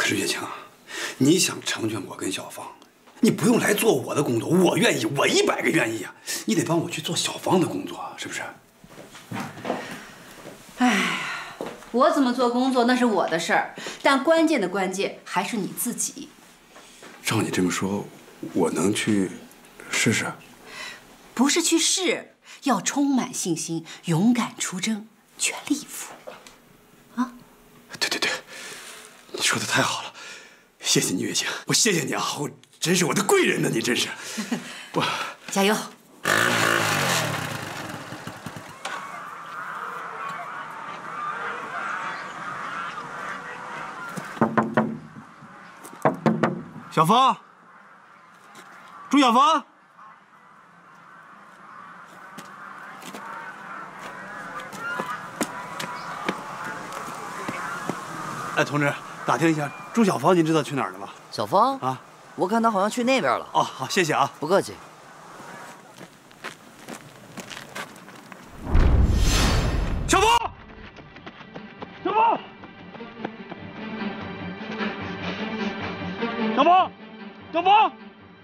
可是月晴，你想成全我跟小芳，你不用来做我的工作，我愿意，我100个愿意啊！你得帮我去做小芳的工作，是不是？ 哎，我怎么做工作那是我的事儿，但关键的关键还是你自己。 照你这么说，我能去试试？ 不是去试，要充满信心，勇敢出征，全力以赴。啊！ 对对对，你说的太好了，谢谢你月晴，我谢谢你啊，我真是我的贵人呢，你真是。我加油！ 小芳，朱小芳。哎，同志，打听一下，朱小芳，您知道去哪儿了吗？ 小芳啊， 我看她好像去那边了。 哦，好，谢谢啊， 不客气。 小芳，小芳，小芳，小芳。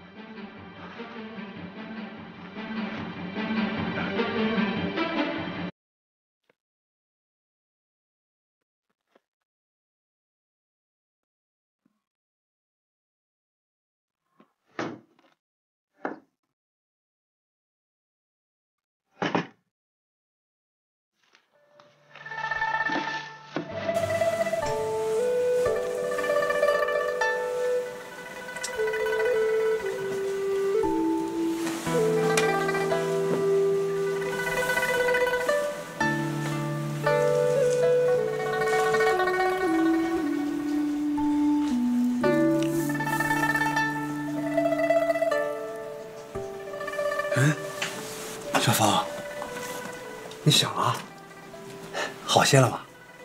小芳，你醒了？好些了吗？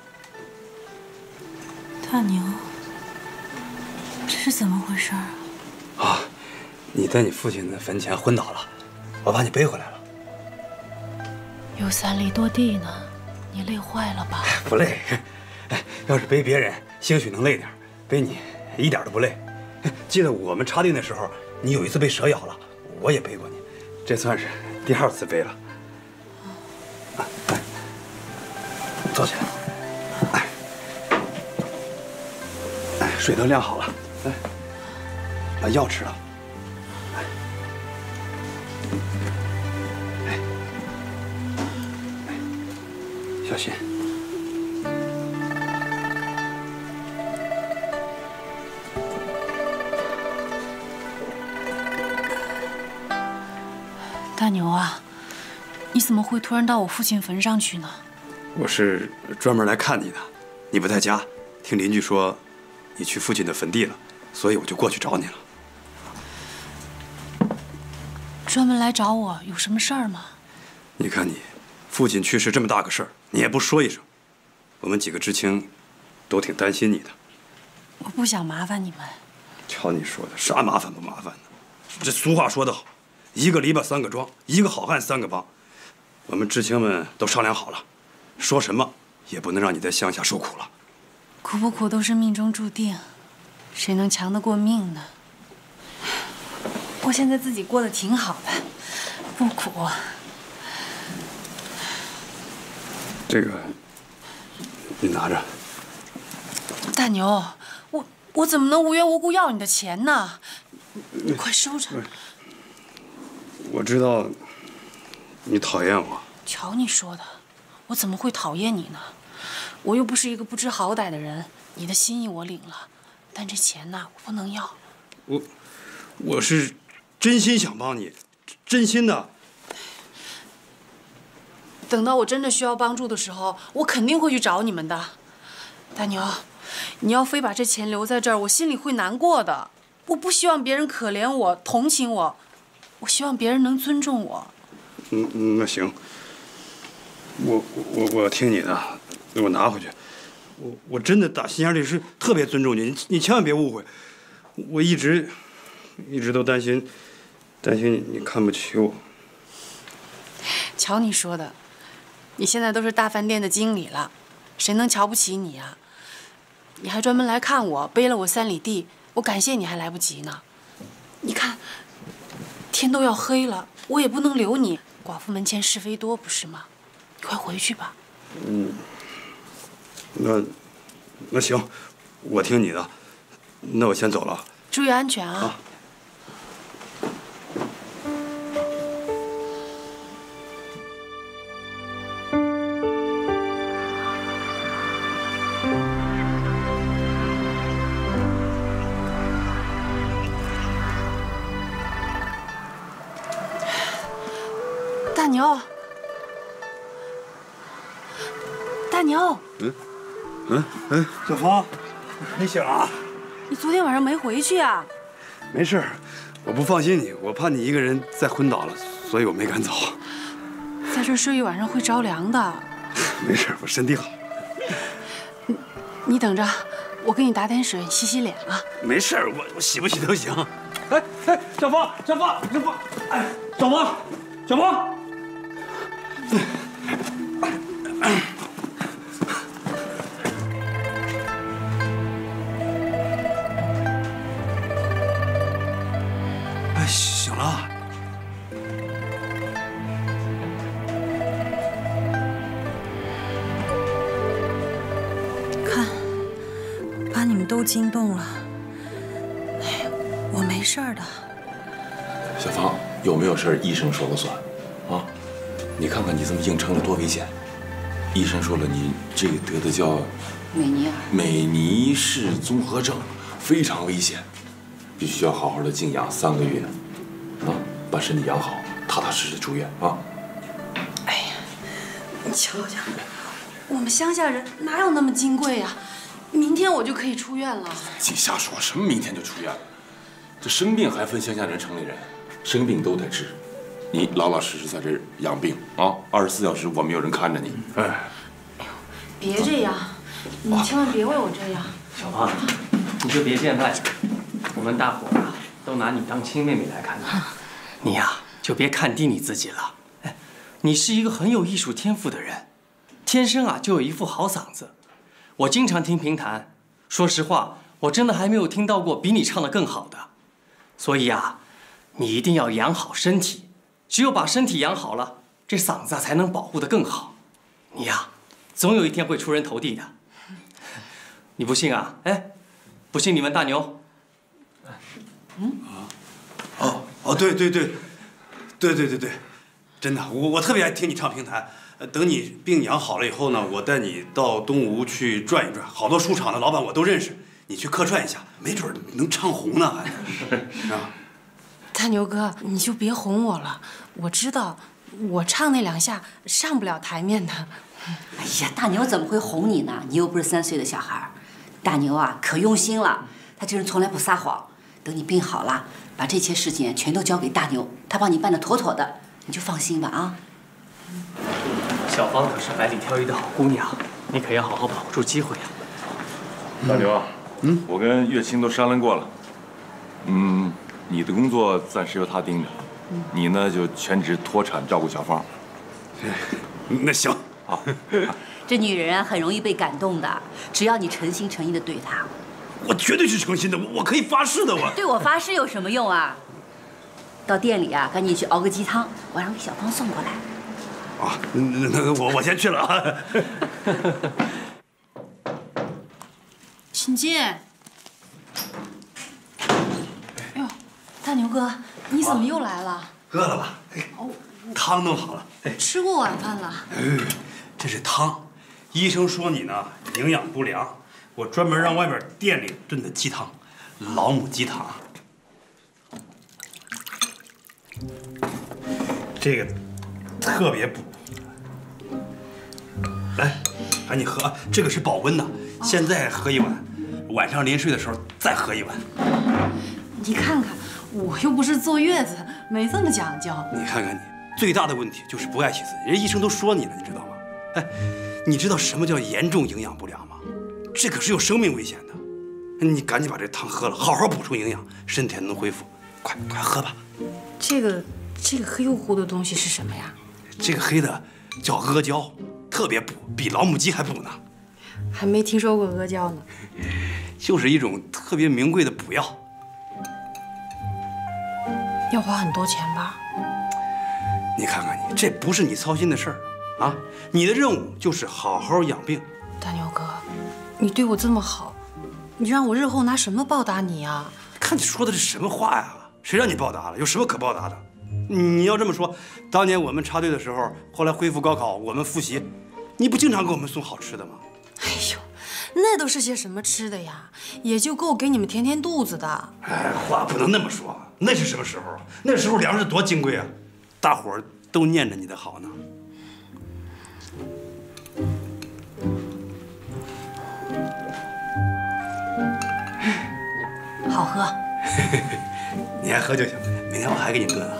大牛，这是怎么回事啊？ 啊，你在你父亲的坟前昏倒了，我把你背回来了。 有3里多地呢，你累坏了吧？ 不累，哎，要是背别人，兴许能累点，背你一点都不累。记得我们插队那时候，你有一次被蛇咬了，我也背过你，这算是第2次背了。来，坐起来。哎，水都晾好了，来，把药吃了。哎，小心。 大牛啊，你怎么会突然到我父亲坟上去呢？ 我是专门来看你的，你不在家，听邻居说你去父亲的坟地了，所以我就过去找你了。 专门来找我，有什么事儿吗？ 你看你，父亲去世这么大个事儿，你也不说一声，我们几个知青都挺担心你的。 我不想麻烦你们。 瞧你说的，啥麻烦不麻烦的？这俗话说得好，一个篱笆3个桩，一个好汉3个帮。我们知青们都商量好了，说什么也不能让你在乡下受苦了。 苦不苦都是命中注定，谁能强得过命呢？我现在自己过得挺好的，不苦。 这个，你拿着。 大牛，我怎么能无缘无故要你的钱呢？你快收着。 我知道你讨厌我。 瞧你说的，我怎么会讨厌你呢？我又不是一个不知好歹的人，你的心意我领了，但这钱呢，我不能要。 我是真心想帮你，真心的。 等到我真的需要帮助的时候，我肯定会去找你们的。大牛，你要非把这钱留在这儿，我心里会难过的。我不希望别人可怜我、同情我，我希望别人能尊重我。 那行，我听你的，我拿回去。我真的打心眼里是特别尊重你，你千万别误会。我一直都担心你看不起我。 瞧你说的，你现在都是大饭店的经理了，谁能瞧不起你啊？ 你还专门来看我，背了我3里地，我感谢你还来不及呢。你看，天都要黑了，我也不能留你。寡妇门前是非多，不是吗？你快回去吧。 那行，我听你的。那我先走了。 注意安全啊！大牛，大牛， 小芳，你醒了？ 你昨天晚上没回去啊？ 没事，我不放心你，我怕你一个人再昏倒了，所以我没敢走。 在这儿睡一晚上会着凉的。 没事，我身体好。 你等着，我给你打点水洗洗脸啊。 没事，我洗不洗都行。哎，小芳，哎，小芳。醒了。 看，把你们都惊动了。哎，我没事的。 小芳，有没有事医生说了算，啊？你看看你这么硬撑着多危险！医生说了，你这个得的叫美尼氏综合症，非常危险，必须要好好的静养3个月，啊，把身体养好，踏踏实实住院啊！ 哎呀，你瞧瞧，我们乡下人哪有那么金贵呀？明天我就可以出院了。 净瞎说什么？明天就出院了？这生病还分乡下人、城里人，生病都得治。你老老实实在这养病啊，24小时我们有人看着你。哎， 别这样，你千万别为我这样。 小芳，你就别见外了，我们大伙啊都拿你当亲妹妹来看待。你呀，就别看低你自己了。哎，你是一个很有艺术天赋的人，天生啊就有一副好嗓子。我经常听评弹，说实话，我真的还没有听到过比你唱得更好的。所以啊，你一定要养好身体。只有把身体养好了，这嗓子才能保护得更好。你呀，总有一天会出人头地的。你不信啊？哎，不信你问大牛。 对，真的，我特别爱听你唱评弹。等你病养好了以后呢，我带你到东吴去转一转，好多书场的老板我都认识，你去客串一下，没准能唱红呢，是吧？ 大牛哥，你就别哄我了，我知道我唱那2下上不了台面的。 哎呀，大牛怎么会哄你呢？你又不是3岁的小孩。大牛啊，可用心了，他这人从来不撒谎。等你病好了，把这些事情全都交给大牛，他帮你办得妥妥的，你就放心吧啊。 小芳可是百里挑一的好姑娘，你可要好好把握住机会啊。 大牛，我跟岳青都商量过了，你的工作暂时由他盯着，你呢就全职脱产照顾小芳。 那行啊。 这女人啊很容易被感动的，只要你诚心诚意的对她。 我绝对是诚心的，我可以发誓的。 对我发誓有什么用啊？到店里啊，赶紧去熬个鸡汤，我让给小芳送过来。 啊，那我先去了啊。 请进。哎呦，大牛哥，你怎么又来了？ 饿了吧？汤弄好了。 吃过晚饭了。 这是汤，医生说你呢营养不良，我专门让外边店里炖的鸡汤，老母鸡汤。这个特别补。来，赶紧喝，这个是保温的，现在喝一碗，晚上临睡的时候再喝一碗。 你看看，我又不是坐月子，没这么讲究。 你看看你，最大的问题就是不爱惜自己，人家医生都说你了，你知道吗？哎，你知道什么叫严重营养不良吗？这可是有生命危险的。你赶紧把这汤喝了，好好补充营养，身体才能恢复。快喝吧。 这个黑乎乎的东西是什么呀？ 这个黑的叫阿胶，特别补，比老母鸡还补呢。 还没听说过阿胶呢。 就是一种特别名贵的补药。 要花很多钱吧？ 你看看你，这不是你操心的事儿啊！你的任务就是好好养病。 大牛哥，你对我这么好，你让我日后拿什么报答你啊？ 看你说的是什么话呀？谁让你报答了？有什么可报答的？你要这么说，当年我们插队的时候，后来恢复高考，我们复习，你不经常给我们送好吃的吗？ 哎呦，那都是些什么吃的呀？也就够给你们填填肚子的。 哎，话不能那么说，那是什么时候啊？那时候粮食多金贵啊，大伙儿都念着你的好呢。 好喝。 你爱喝就行，明天我还给你炖啊。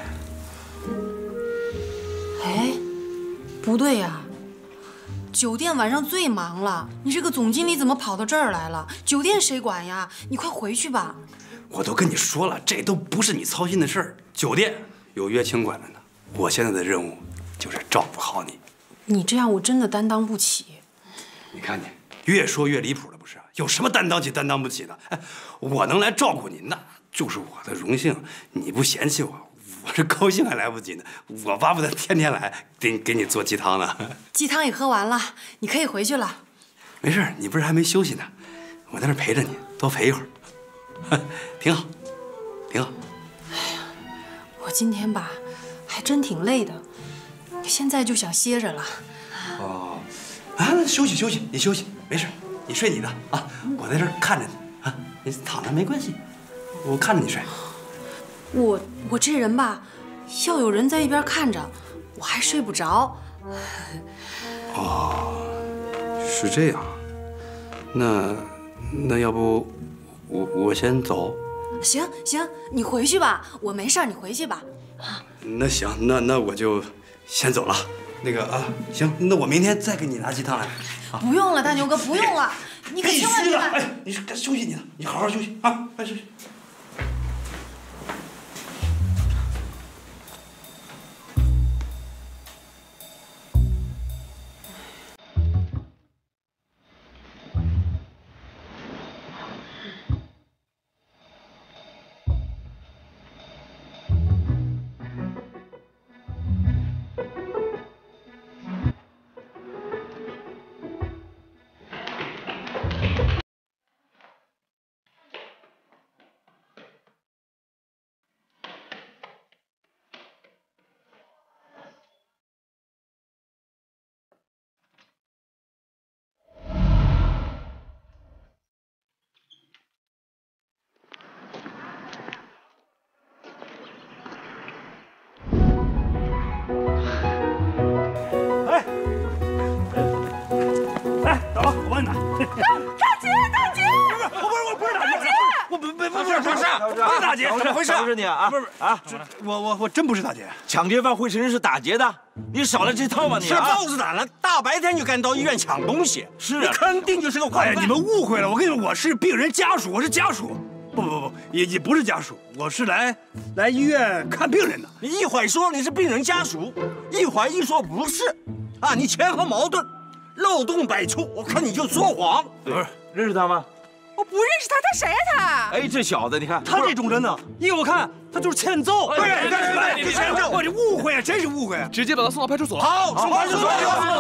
哎，不对呀，酒店晚上最忙了，你这个总经理怎么跑到这儿来了？酒店谁管呀？你快回去吧。 我都跟你说了，这都不是你操心的事儿。酒店有岳清管着呢，我现在的任务就是照顾好你。 你这样我真的担当不起。 你看你越说越离谱了，不是？有什么担当起担当不起的？哎，我能来照顾你，那就是我的荣幸。你不嫌弃我，我这高兴还来不及呢。我巴不得天天来给你做鸡汤呢。 鸡汤也喝完了，你可以回去了。 没事，你不是还没休息呢？我在这陪着你，多陪一会儿，挺好，挺好。 哎呀，我今天吧，还真挺累的，现在就想歇着了。 哦，啊，休息休息，你休息，没事，你睡你的啊，我在这儿看着你啊，你躺着没关系，我看着你睡。 我这人吧，要有人在一边看着，我还睡不着。 哦，是这样，那要不我先走？ 行行，你回去吧，我没事，你回去吧。 那行，那我就先走了。那个啊，行，那我明天再给你拿鸡汤来。 不用了，大牛哥，不用了，你可必千万别须的！哎，你该休息你的，你好好休息啊，快休息。大劫！怎么回事？ 不是你啊？ 不是啊！我真不是大劫。 抢劫犯会承认是打劫的，你少了这套吗？你是豹子胆了，大白天就敢到医院抢东西。 是啊， 你肯定就是个惯犯。 哎呀，你们误会了，我跟你说，我是病人家属，我是家属。不，也不是家属，我是来医院看病人的。 你一会儿说你是病人家属，一会儿一说不是，啊，你前后矛盾，漏洞百出，我看你就说谎。 不是认识他吗？ 我不认识他，他谁呀他？ 哎，这小子，你看他这种人呢，依我看，他就是欠揍。 对，你欠揍， 我这误会啊，真是误会啊！ 直接把他送到派出所。 好，送派出所。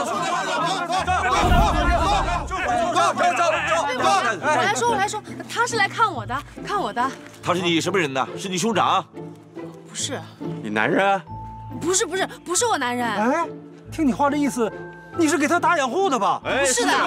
我来说，他是来看我的。 他是你什么人呢？是你兄长？ 不是， 你男人？ 不是我男人。 哎，听你话这意思，你是给他打掩护的吧？ 哎， 是的。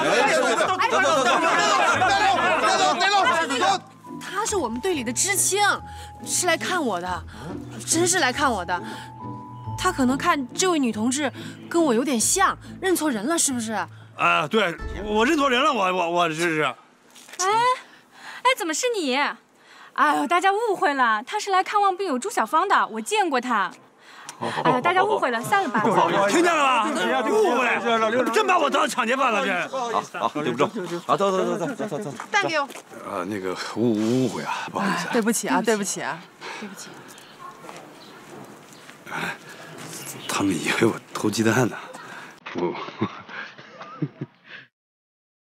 他是我们队里的知青，是来看我的，真是来看我的。他可能看这位女同志跟我有点像，认错人了，是不是？ 啊，对，我认错人了，我这是。 哎，怎么是你？哎呦，大家误会了，他是来看望病友朱小芳的，我见过他。哎呀，大家误会了，散了吧。 听见了吧？误会，真把我当抢劫犯了，这。 好，对不住。好，走。 蛋给我。 那个误会啊，不好意思。 对不起啊。 他们以为我偷鸡蛋呢，我。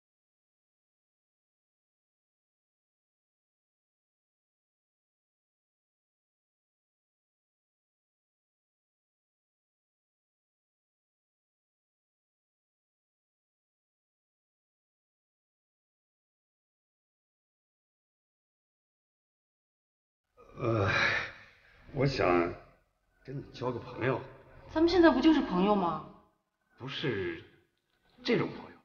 我想跟你交个朋友。 咱们现在不就是朋友吗？ 不是这种朋友，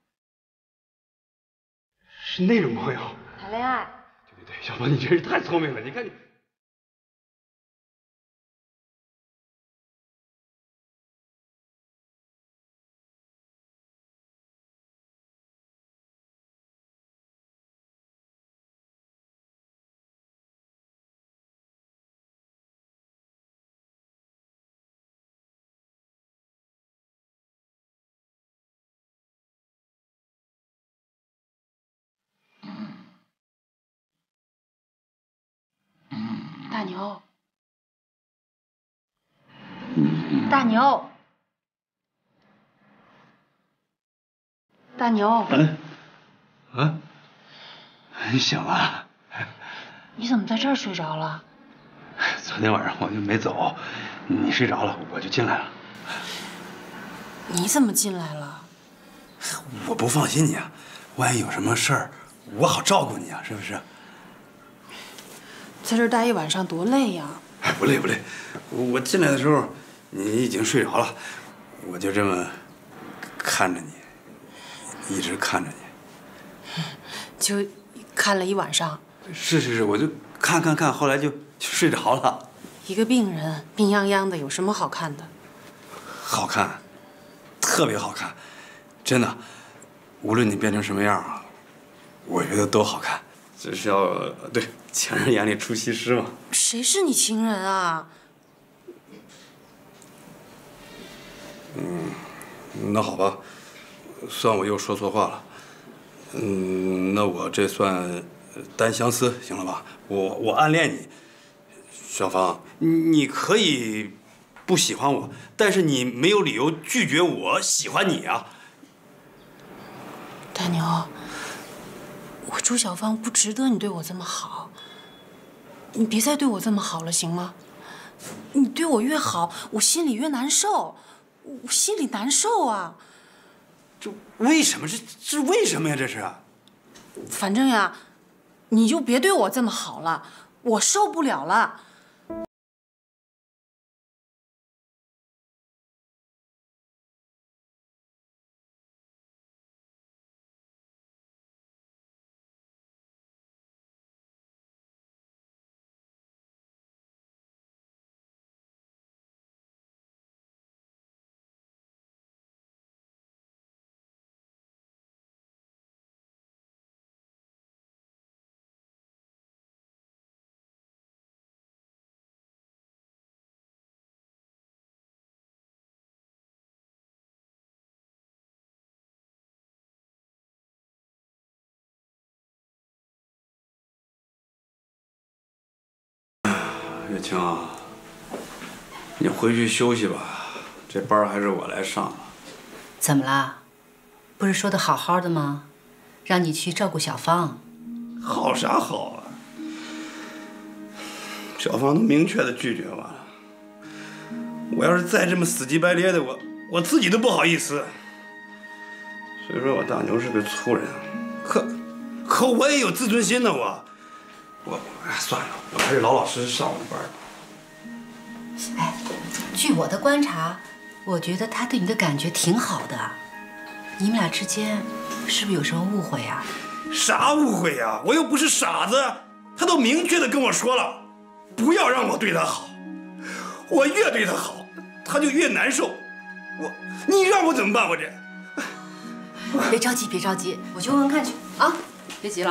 是那种朋友。 谈恋爱。 对，小芳，你真是太聪明了。你看你。 大牛，大牛，大牛。 你醒了？ 你怎么在这儿睡着了？ 昨天晚上我就没走，你睡着了，我就进来了。 你怎么进来了？ 我不放心你啊，万一有什么事儿，我好照顾你啊，是不是？ 在这儿待一晚上多累呀！ 不累不累，我进来的时候你已经睡着了，我就这么看着你，一直看着你， 就看了一晚上。 是，我就看，后来就睡着了。 一个病人病殃殃的，有什么好看的？ 好看，特别好看，真的，无论你变成什么样啊，我觉得都好看。只是要对情人眼里出西施嘛。 谁是你情人啊？ 那好吧，算我又说错话了。那我这算单相思，行了吧？我暗恋你，小芳，你可以不喜欢我，但是你没有理由拒绝我喜欢你啊。 大牛，我朱小芳不值得你对我这么好，你别再对我这么好了，行吗？你对我越好，我心里越难受，我心里难受啊！ 这为什么？这为什么呀？这是？ 反正呀，你就别对我这么好了，我受不了了。 月清啊，你回去休息吧，这班还是我来上了。 怎么啦？不是说的好好的吗？让你去照顾小芳。 好啥好啊？小芳都明确的拒绝我了。我要是再这么死乞白咧的，我自己都不好意思。虽说我大牛是个粗人，可我也有自尊心的算了，我还是老老实实上我的班吧。 哎，据我的观察，我觉得他对你的感觉挺好的。你们俩之间是不是有什么误会啊？ 啥误会呀？我又不是傻子，他都明确的跟我说了，不要让我对他好。我越对他好，他就越难受。你让我怎么办？我这…… 别着急，别着急，我去问问看去啊！别急了。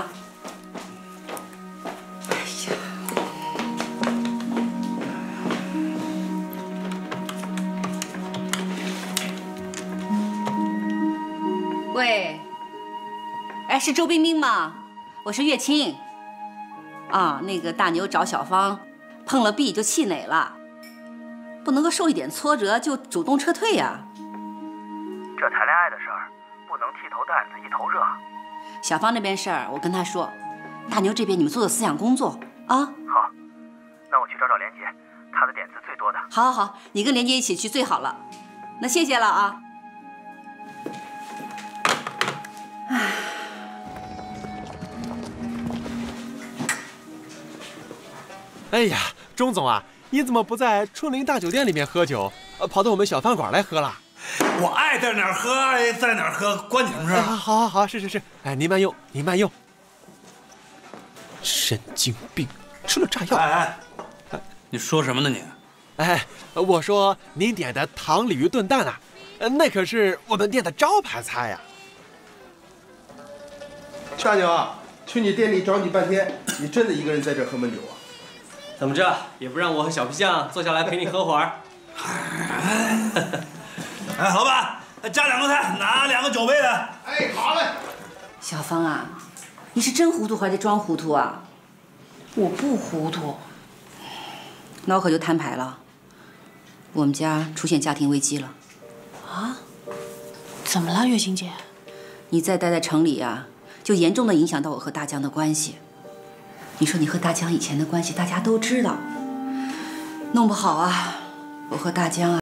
喂，哎，是周冰冰吗？我是月清。啊，那个大牛找小芳碰了壁就气馁了，不能够受一点挫折就主动撤退呀。 这谈恋爱的事儿不能剃头担子一头热。 小芳那边事儿我跟她说，大牛这边你们做做思想工作啊。 好，那我去找连杰，他的点子最多的。 好，好，好，你跟连杰一起去最好了。那谢谢了啊。唉， 哎呀，钟总啊，你怎么不在春林大酒店里面喝酒，跑到我们小饭馆来喝了？ 我爱在哪儿喝，爱在哪儿喝，关你什么事？ 好，是。哎，您慢用，您慢用。神经病，吃了炸药。 哎，你说什么呢你？ 哎，我说您点的糖鲤鱼炖蛋啊，那可是我们店的招牌菜呀。 大牛啊，去你店里找你半天，你真的一个人在这喝闷酒啊？ 怎么着，也不让我和小皮匠坐下来陪你喝会儿？ 哎，老板，加2个菜，拿2个酒杯的。 哎，好嘞。 小芳啊，你是真糊涂还是装糊涂啊？ 我不糊涂。 那我可就摊牌了，我们家出现家庭危机了。 啊？怎么了，月琴姐？ 你再待在城里啊，就严重的影响到我和大江的关系。你说你和大江以前的关系，大家都知道，弄不好啊，我和大江啊。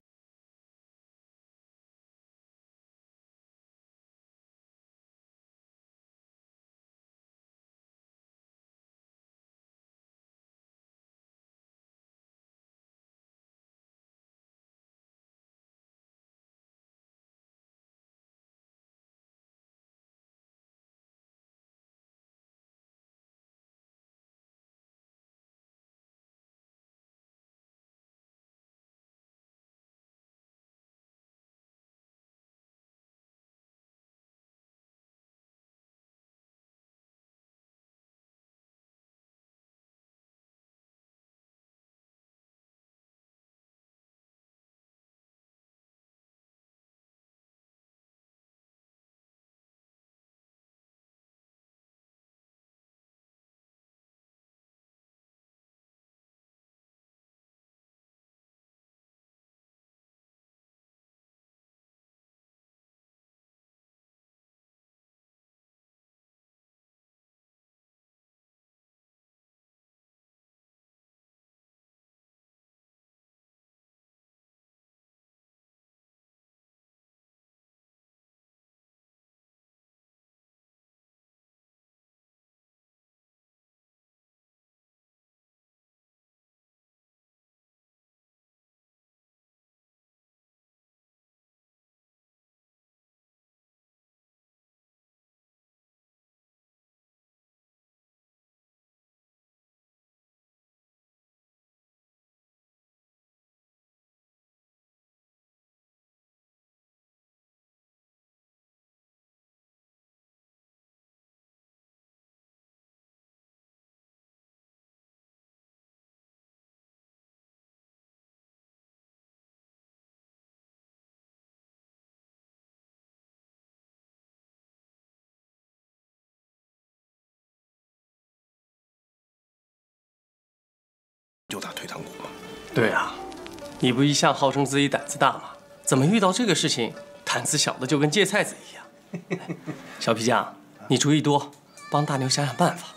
就打退堂鼓嘛。 对啊，你不一向号称自己胆子大吗？怎么遇到这个事情胆子小的就跟芥菜籽一样？小皮匠，你主意多，帮大牛想想办法。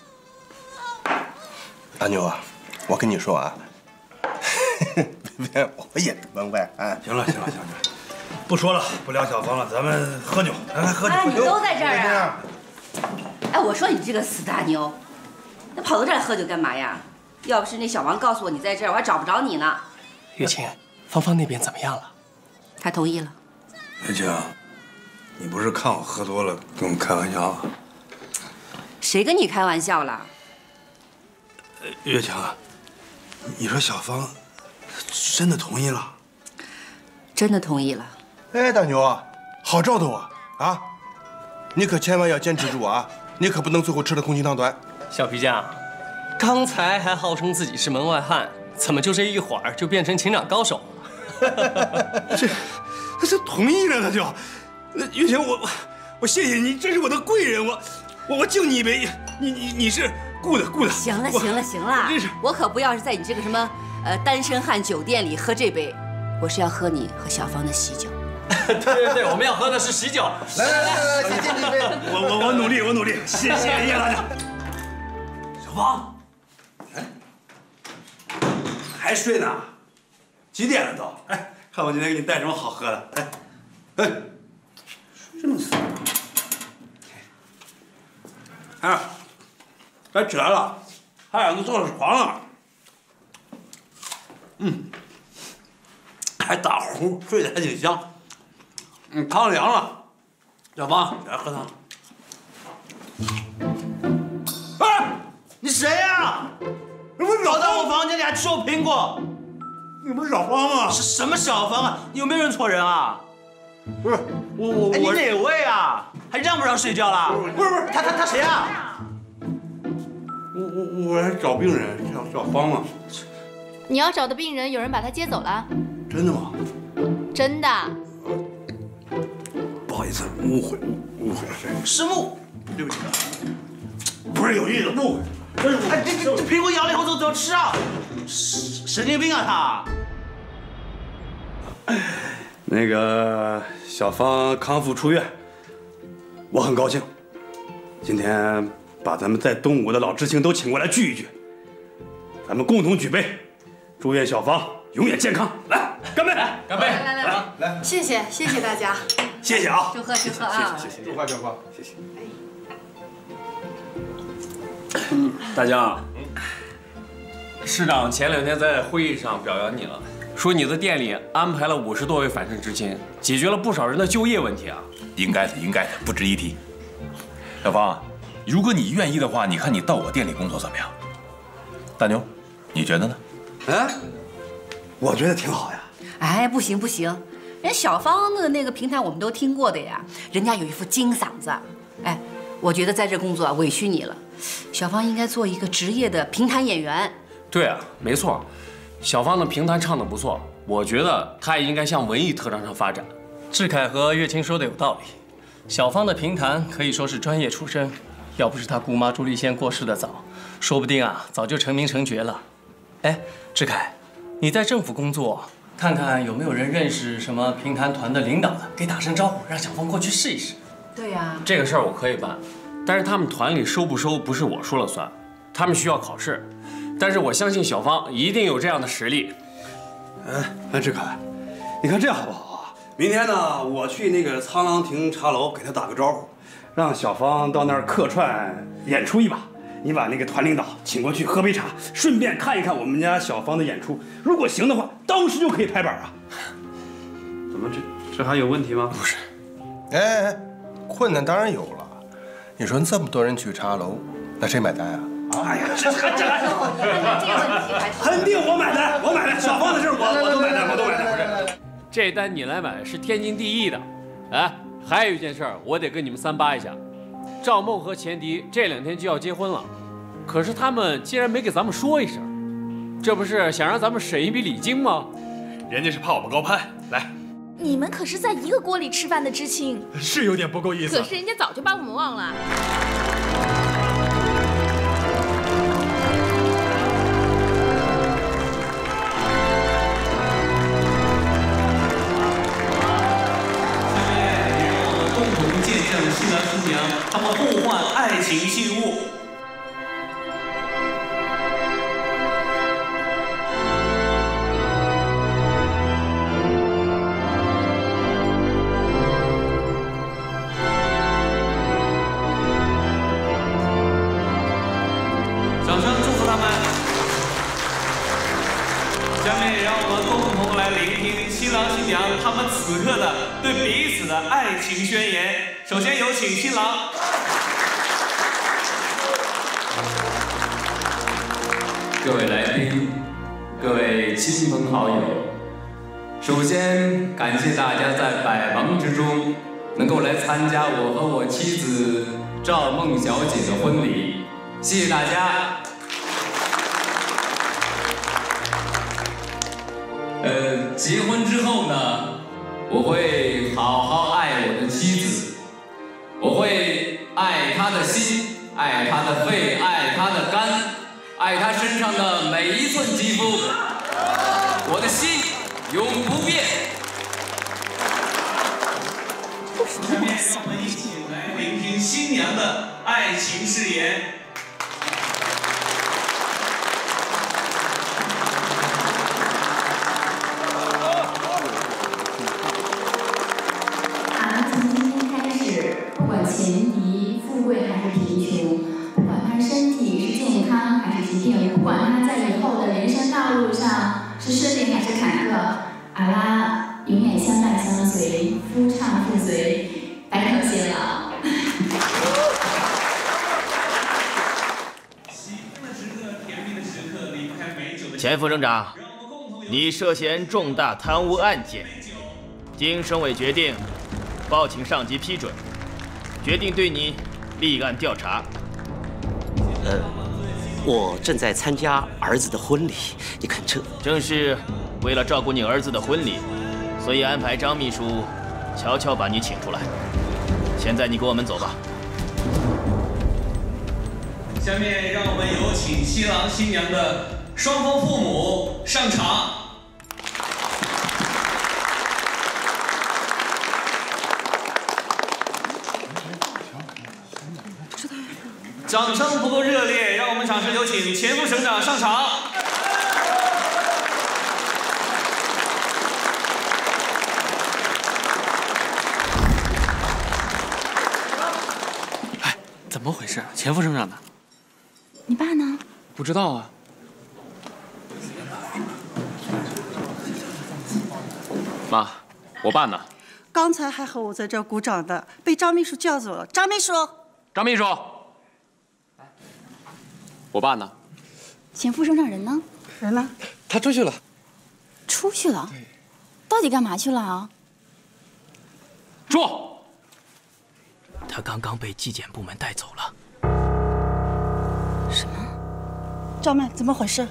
大牛啊，我跟你说啊，别，我也是门外汉。 行了，不说了，不聊小芳了，咱们喝酒，来喝酒。 哎，你都在这儿啊？哎，我说你这个死大牛，那跑到这儿喝酒干嘛呀？要不是那小王告诉我你在这儿，我还找不着你呢。 月清，芳芳那边怎么样了？ 他同意了。 月清，你不是看我喝多了跟我开玩笑啊？ 谁跟你开玩笑了？ 月清，你说小芳真的同意了？ 真的同意了。 哎，大牛啊，好兆头啊！啊，你可千万要坚持住啊！你可不能最后吃的空心汤短。 小皮匠，刚才还号称自己是门外汉，怎么就这一会儿就变成情场高手了？ 这同意了，他就。月清，我谢谢你，真是我的贵人，我敬你一杯。你是good。 行了，我可不要是在你这个什么单身汉酒店里喝这杯，我是要喝你和小芳的喜酒。 对，我们要喝的是喜酒。 来，先敬你一杯。 我努力，谢谢叶大娘。小芳，哎，还睡呢？几点了都？哎，看我今天给你带什么好喝的？哎，睡这么死？哎，该起来了，太阳都照着床了。 还打呼，睡得还挺香。汤凉了，小芳，来喝汤。 哎，你谁呀？ 你不是跑到我房间里还吃我苹果？ 你不是小芳吗？ 是什么小芳啊？你有没有认错人啊？ 不是我， 你哪位啊？还让不让睡觉了？ 不是， 他谁啊？ 我来找病人，小芳啊。 你要找的病人有人把他接走了？ 真的吗？ 真的。 不好意思，误会了， 失误。 对不起，不是有意的误会。 哎，这苹果咬了以后怎么吃啊？神经病啊他！ 那个小芳康复出院，我很高兴。今天把咱们在东吴的老知青都请过来聚一聚，咱们共同举杯，祝愿小芳永远健康。来，干杯！ 干杯！ 来，谢谢大家， 谢谢啊！ 祝贺啊！ 谢谢， 祝贺， 谢谢。 大江，市长前2天在会议上表扬你了，说你的店里安排了50多位返镇知青，解决了不少人的就业问题啊。 应该的，不值一提。小芳，如果你愿意的话，你看你到我店里工作怎么样？大牛，你觉得呢？ 哎，我觉得挺好呀。 哎，不行，人小芳的那个评弹我们都听过的呀，人家有一副金嗓子。哎，我觉得在这工作委屈你了。小芳应该做一个职业的评弹演员。 对啊，没错，小芳的评弹唱得不错，我觉得她也应该向文艺特长上发展。 志凯和月清说的有道理，小芳的评弹可以说是专业出身，要不是她姑妈朱丽仙过世的早，说不定啊早就成名成爵了。哎，志凯，你在政府工作，看看有没有人认识什么评弹团的领导的，给打声招呼，让小芳过去试一试。 对呀， 这个事儿我可以办。但是他们团里收不收不是我说了算，他们需要考试。但是我相信小芳一定有这样的实力。 哎，志凯，你看这样好不好啊？明天呢，我去那个沧浪亭茶楼给他打个招呼，让小芳到那儿客串演出一把。你把那个团领导请过去喝杯茶，顺便看一看我们家小芳的演出。如果行的话，当时就可以拍板啊。怎么这还有问题吗？ 不是，哎，困难当然有了。你说这么多人去茶楼，那谁买单啊？ 哎呀，这个问题还是肯定我买单，小芳的事我都买单。 这单你来买是天经地义的。哎，还有一件事儿，我得跟你们3八一下。赵梦和钱迪这2天就要结婚了，可是他们竟然没给咱们说一声，这不是想让咱们省一笔礼金吗？ 人家是怕我们高攀。来， 你们可是在一个锅里吃饭的知青， 是有点不够意思。 可是人家早就把我们忘了。 新郎新娘，他们互换爱情信物。掌声祝福他们。下面让我们共同来聆听新郎新娘他们此刻的对彼此的爱情宣言。首先有请新郎。 各位来宾，各位亲朋好友，首先感谢大家在百忙之中能够来参加我和我妻子赵梦小姐的婚礼，谢谢大家。结婚之后呢，我会好好爱我的妻子，我会爱她的心，爱她的肺，爱她的肝，爱她身上的每一寸肌肤，我的心永不变。 下面让我们一起来聆听新娘的爱情誓言。 前提富贵还是贫穷，不管他身体是健康还是疾病，不管他在以后的人生道路上是是顺利还是坎坷，阿拉永远相伴相随，夫唱妇随，白头偕老。 前副省长，你涉嫌重大贪污案件，经省委决定，报请上级批准，决定对你立案调查。 我正在参加儿子的婚礼，你看这…… 正是为了照顾你儿子的婚礼，所以安排张秘书悄悄把你请出来。现在你跟我们走吧。 下面让我们有请新郎新娘的双方父母上场。掌声不够热烈，让我们掌声有请前副省长上场。 哎，怎么回事？前副省长呢？ 你爸呢？ 不知道啊。妈，我爸呢？ 刚才还和我在这儿鼓掌的，被张秘书叫走了。张秘书， 张秘书，我爸呢？ 前副省长人呢？ 人呢？ 他出去了。 出去了？到底干嘛去了啊？ 住！ 他刚刚被纪检部门带走了。 什么？ 赵曼，怎么回事？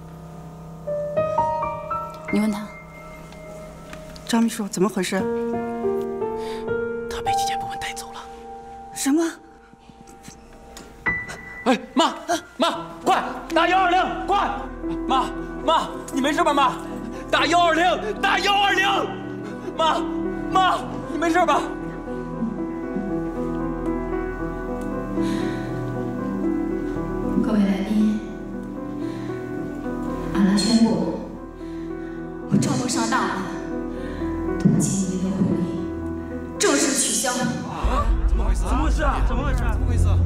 你问他。 张秘书，怎么回事？ 他被纪检部门带走了。 什么？ 哎，妈，快打120，快！妈，你没事吧？妈，打120，打120！妈，你没事吧？ 各位来宾，阿拉宣布，我赵东上当了，同情您的婚礼正式取消。 怎么回事？怎么回事啊？怎么回事？怎么回事？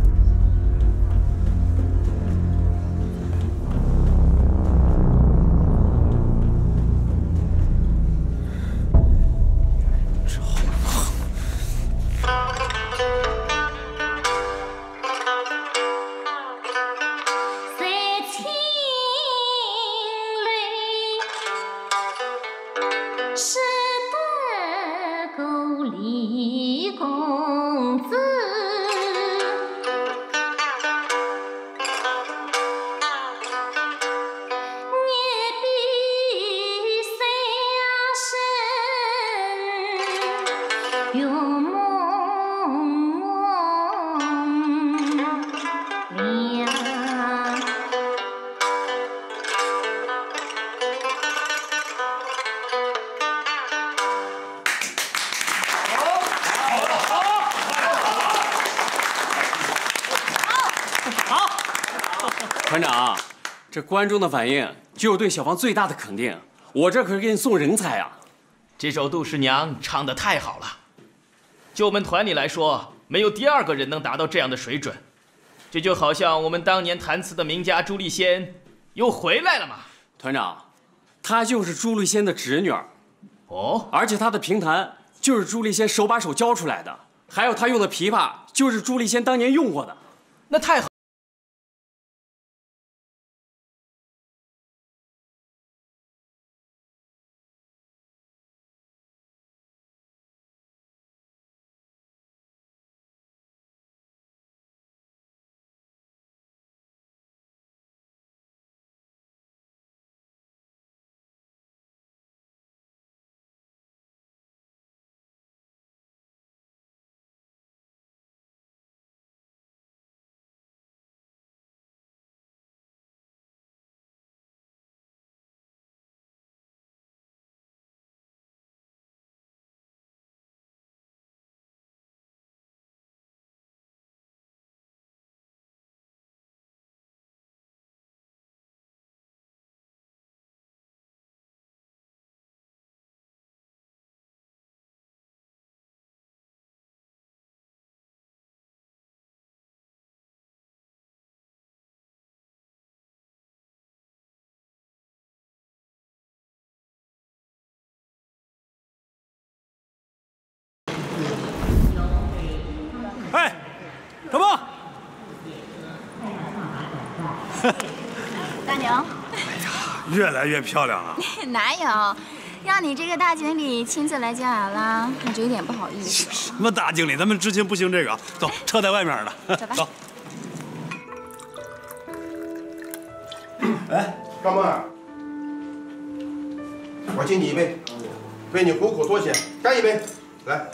团长，这观众的反应就是对小芳最大的肯定。我这可是给你送人才啊！ 这首《杜十娘》唱得太好了，就我们团里来说，没有第二个人能达到这样的水准。这就好像我们当年弹词的名家朱丽仙又回来了嘛。 团长，她就是朱丽仙的侄女儿。 哦， 而且她的评弹就是朱丽仙手把手教出来的，还有她用的琵琶就是朱丽仙当年用过的。 那太好。 大牛， 越来越漂亮了。 哪有？让你这个大经理亲自来接俺啦，那就有点不好意思。 什么大经理，咱们知青不兴这个。走，车在外面呢。 走吧。 走。 哎，张梦儿，我敬你一杯，为你虎口脱险，干一杯，来。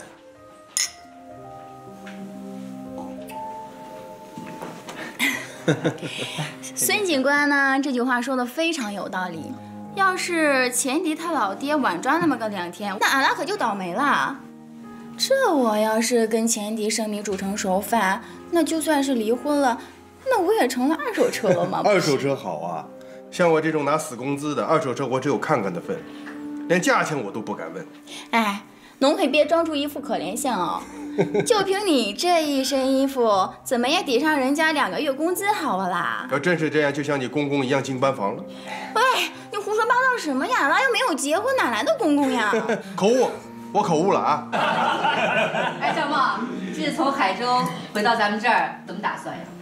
孙警官呢，这句话说的非常有道理。要是钱迪他老爹晚抓那么个2天，那俺俩可就倒霉了。这我要是跟钱迪生米煮成熟饭，那就算是离婚了，那我也成了2手车了吗？ 2手车好啊，像我这种拿死工资的2手车，我只有看看的份，连价钱我都不敢问。 哎，侬可别装出一副可怜相哦。就凭你这一身衣服，怎么也抵上人家2个月工资好不啦？ 要真是这样，就像你公公一样进班房了。 喂，你胡说八道什么呀？俺又没有结婚，哪来的公公呀？ 口误，我口误了啊！ 哎，小梦，这次从海州回到咱们这儿，怎么打算呀？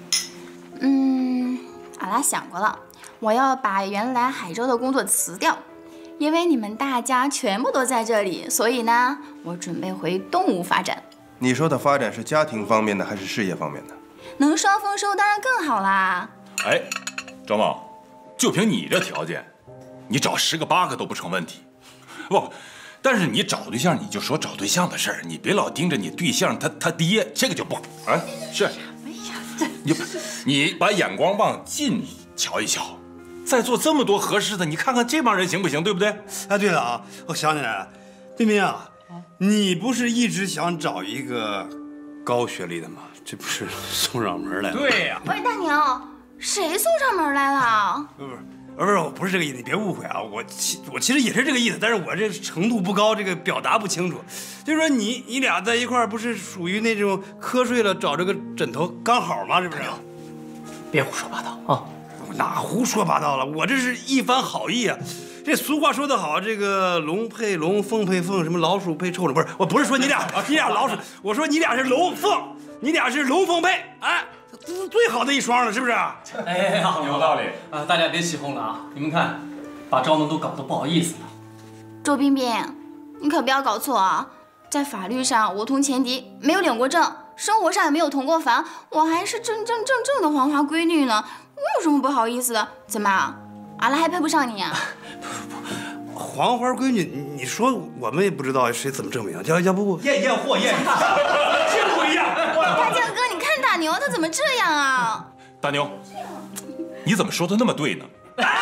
俺俩想过了，我要把原来海州的工作辞掉。因为你们大家全部都在这里，所以呢，我准备回东吴发展。 你说的发展是家庭方面的还是事业方面的？ 能双丰收当然更好啦。 哎，张梦，就凭你这条件，你找10个8个都不成问题。不，但是你找对象，你就说找对象的事儿，你别老盯着你对象他爹，这个就不好。哎，是。哎呀，你把眼光往近瞧一瞧。在座这么多合适的，你看看这帮人行不行，对不对？ 哎，对了啊，我想起来了，冰冰啊，你不是一直想找一个高学历的吗？这不是送上门来了？ 对呀。 喂，大牛，谁送上门来了？ 不是，我不是这个意思，你别误会啊，我其实也是这个意思，但是我这程度不高，这个表达不清楚。就是说你俩在一块儿，不是属于那种瞌睡了找这个枕头刚好吗？是不是？ 别胡说八道啊！ 哪胡说八道了？我这是一番好意啊！这俗话说得好，这个龙配龙，凤配凤，什么老鼠配臭虫，不是，我不是说你俩老鼠，我说你俩是龙凤，你俩是龙凤配，哎，这是最好的一双了，是不是？ 哎，有道理啊！大家别起哄了啊！你们看，把招梦都搞得不好意思了。 周冰冰，你可不要搞错啊！在法律上，我同钱迪没有领过证，生活上也没有同过房，我还是正的黄花闺女呢。有什么不好意思的？怎么，俺俩还配不上你啊？ 不，黄花闺女，你说我们也不知道谁怎么证明，要不验货，这不一样。 大江哥，你看大牛他怎么这样啊？ 大牛，你怎么说的那么对呢？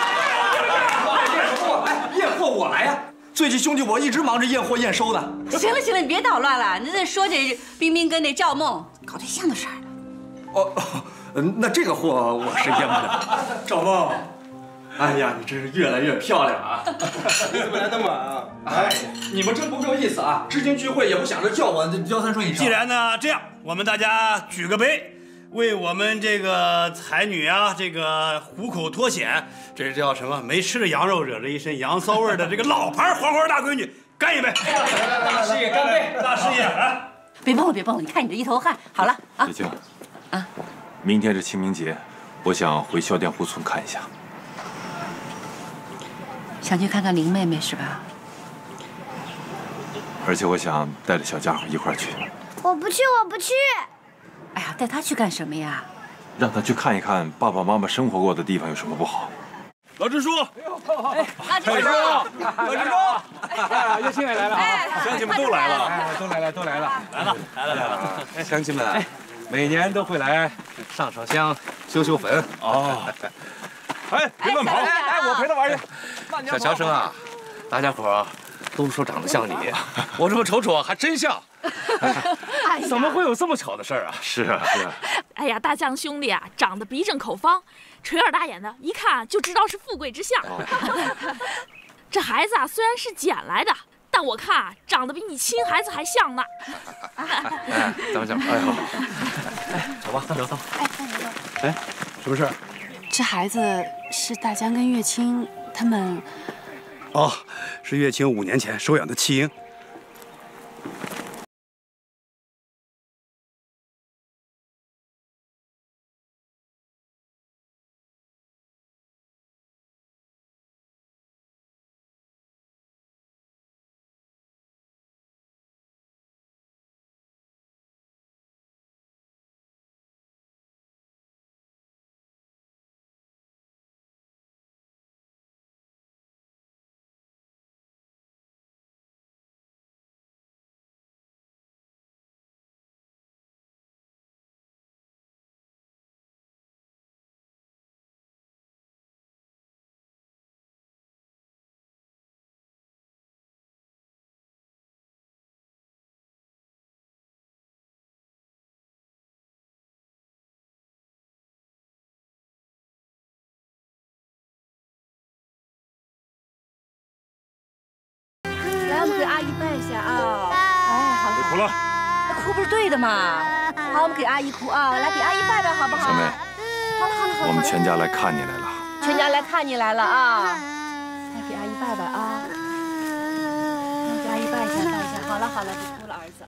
验货我来呀！最近兄弟我一直忙着验货验收的。 行了，你别捣乱了，你在说这冰冰跟那赵梦搞对象的事儿呢。 哦。那这个货我是验不了。赵梦，哎呀，你真是越来越漂亮啊！ 你怎么来那么晚啊？ 哎，你们真不够意思啊！知青聚会也不想着叫我交3顺以上。 既然呢这样，我们大家举个杯，为我们这个才女啊，这个虎口脱险，这叫什么？没吃的羊肉惹着一身羊骚味的这个老牌黄花大闺女，干一杯！ 大事业干杯！ 大事业啊！ 别蹦了，你看你这一头汗。好了啊， 姐姐，明天是清明节，我想回孝店湖村看一下。 想去看看林妹妹是吧？ 而且我想带着小家伙一块儿去。 我不去。 哎呀，带她去干什么呀？ 让她去看一看爸爸妈妈生活过的地方有什么不好。 老支书， 老支书， 岳青也来了， 乡亲们都来了， 都来了，乡亲们，每年都会来上香、修坟。哦， 哎，别乱跑！ 哎，我陪他玩去。小强生啊，大家伙都说长得像你，我这么瞅还真像。怎么会有这么巧的事儿啊？ 是啊。 哎呀，大将兄弟啊，长得鼻正口方，垂耳大眼的，一看就知道是富贵之相。这孩子啊，虽然是捡来的，但我看啊，长得比你亲孩子还像呢。 哎，咱们讲，哎好，哎，走吧，走。哎，什么事？ 这孩子是大江跟月清他们。 哦，是月清5年前收养的弃婴。 阿姨拜一下啊！哎，好了， 别哭了， 哭不是对的嘛。好，我们给阿姨哭啊，来给阿姨拜拜，好不好？ 小妹， 好了好了好了， 我们全家来看你来了。 全家来看你来了啊！来给阿姨拜拜啊！给阿姨拜一下，拜一下。好了好了，别哭了，儿子。